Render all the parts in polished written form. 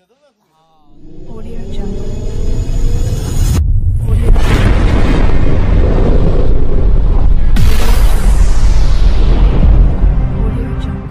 Audio Jungle. Audio Jungle. Audio Jungle.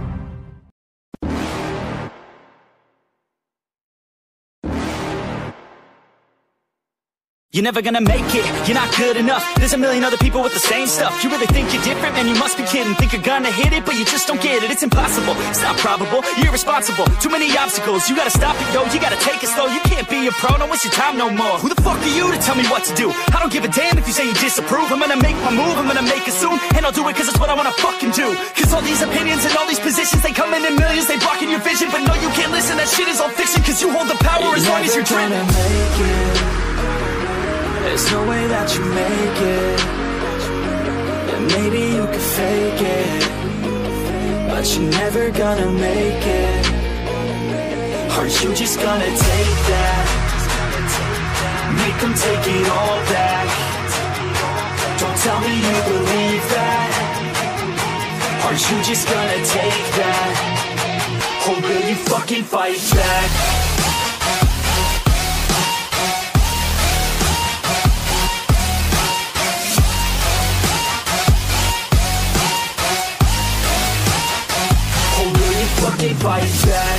You're never gonna make it, you're not good enough. There's a million other people with the same stuff. You really think you're different? Man, you must be kidding. Think you're gonna hit it, but you just don't get it. It's impossible, it's not probable, you're irresponsible. Too many obstacles, you gotta stop it, yo. You gotta take it slow, you can't be a pro. Don't waste your time no more. Who the fuck are you to tell me what to do? I don't give a damn if you say you disapprove. I'm gonna make my move, I'm gonna make it soon. And I'll do it cause it's what I wanna fucking do. Cause all these opinions and all these positions, they come in millions, they blocking your vision. But no, you can't listen, that shit is all fiction. Cause you hold the power as long as you're dreaming. There's no way that you make it. And maybe you could fake it, but you're never gonna make it. Are you just gonna take that? Make them take it all back. Don't tell me you believe that. Are you just gonna take that? Or will you fucking fight back? Fucking fight back.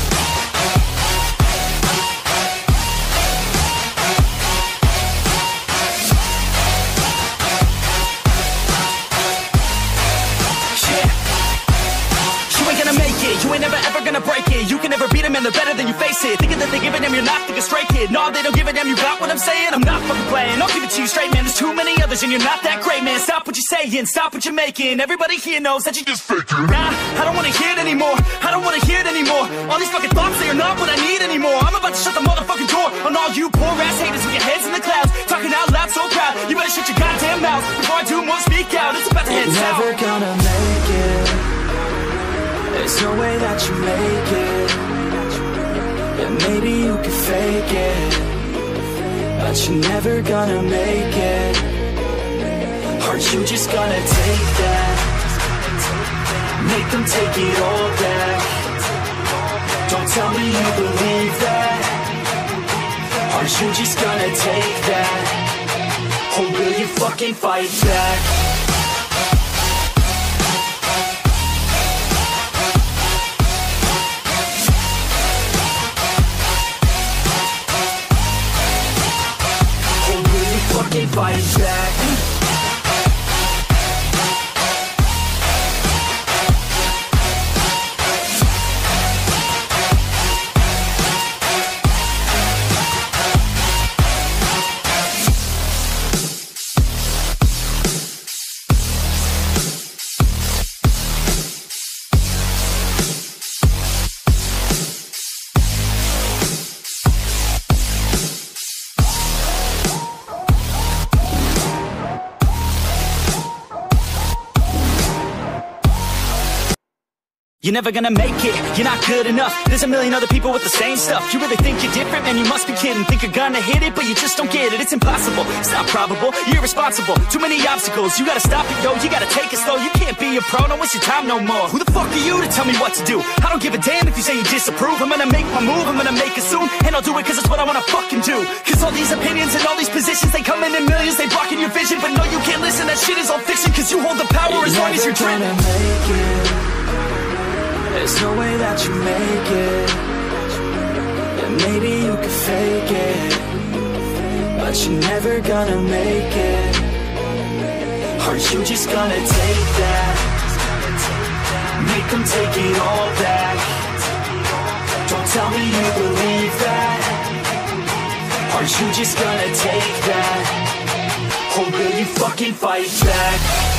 You ain't gonna make it, you ain't never ever gonna break it. You can never beat them and they're better than you face it. Thinking that they give a damn, you're not thinking straight, kid. No, they don't give a damn, you got what I'm saying? I'm not fucking playing, I'll give it to you straight, man. There's too many others and you're not that great, man. Stop what you're saying, stop what you're making. Everybody here knows that you just faking. Nah, I don't wanna hear it anymore, I don't wanna hear it anymore. All these fucking thoughts, they are not what I need anymore. I'm about to shut the motherfucking door on all you poor ass haters with your heads in the clouds, talking out loud so proud. You better shut your goddamn mouth before I do more, speak out. It's about to head south. You're never gonna make it. There's no way that you make it. And maybe you could fake it, but you're never gonna make it. Are you just gonna take that? Make them take it all back. Don't tell me you believe that. Are you just gonna take that? Or will you fucking fight back? Fucking fight back. You're never gonna make it, you're not good enough. There's a million other people with the same stuff. You really think you're different? Man, you must be kidding. Think you're gonna hit it, but you just don't get it. It's impossible, it's not probable, you're irresponsible. Too many obstacles, you gotta stop it, yo. You gotta take it slow, you can't be a pro. Don't waste your time no more. Who the fuck are you to tell me what to do? I don't give a damn if you say you disapprove. I'm gonna make my move, I'm gonna make it soon. And I'll do it cause it's what I wanna fucking do. Cause all these opinions and all these positions, they come in millions, they blocking your vision. But no, you can't listen, that shit is all fiction. Cause you hold the power as long as you're dreaming. There's no way that you make it. And maybe you could fake it, but you're never gonna make it. Are you just gonna take that? Make them take it all back. Don't tell me you believe that. Are you just gonna take that? Or will you fucking fight back?